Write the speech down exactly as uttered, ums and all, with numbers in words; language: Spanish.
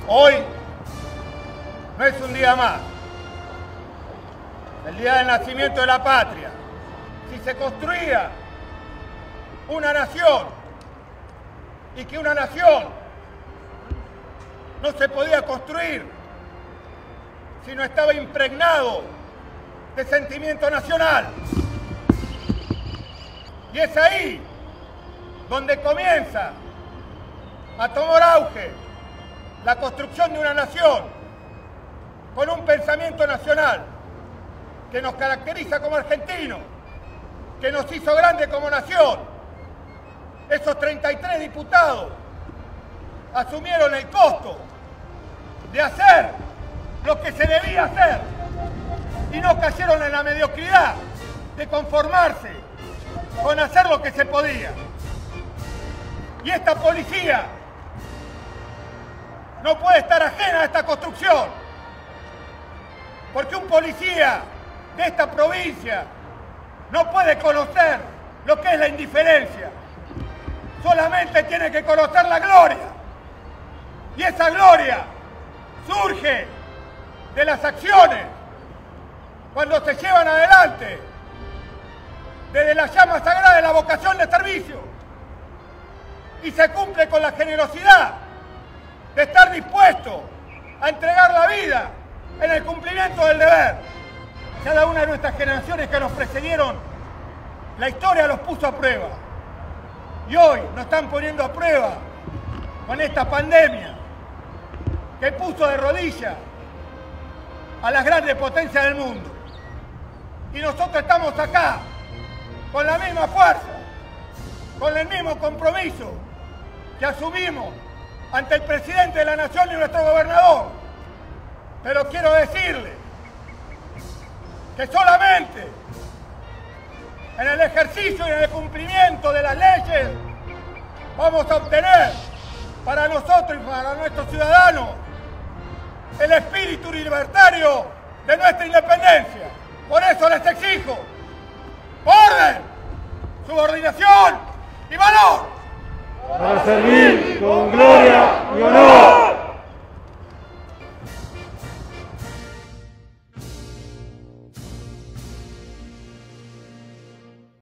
Hoy no es un día más, el día del nacimiento de la patria. Si se construía una nación y que una nación no se podía construir si no estaba impregnado de sentimiento nacional. Y es ahí donde comienza a tomar auge la construcción de una nación con un pensamiento nacional que nos caracteriza como argentinos, que nos hizo grande como nación. Esos treinta y tres diputados asumieron el costo de hacer lo que se debía hacer y no cayeron en la mediocridad de conformarse con hacer lo que se podía. Y esta policía no puede estar ajena a esta construcción, porque un policía de esta provincia no puede conocer lo que es la indiferencia, solamente tiene que conocer la gloria, y esa gloria surge de las acciones cuando se llevan adelante desde la llama sagrada de la vocación de servicio y se cumple con la generosidad de estar dispuesto a entregar la vida en el cumplimiento del deber. Cada una de nuestras generaciones que nos precedieron, la historia los puso a prueba. Y hoy nos están poniendo a prueba con esta pandemia que puso de rodillas a las grandes potencias del mundo. Y nosotros estamos acá con la misma fuerza, con el mismo compromiso que asumimos ante el presidente de la Nación y nuestro gobernador. Pero quiero decirle que solamente en el ejercicio y en el cumplimiento de las leyes vamos a obtener para nosotros y para nuestros ciudadanos el espíritu libertario de nuestra independencia. Por eso les exijo orden, subordinación y valor. Para servir con gloria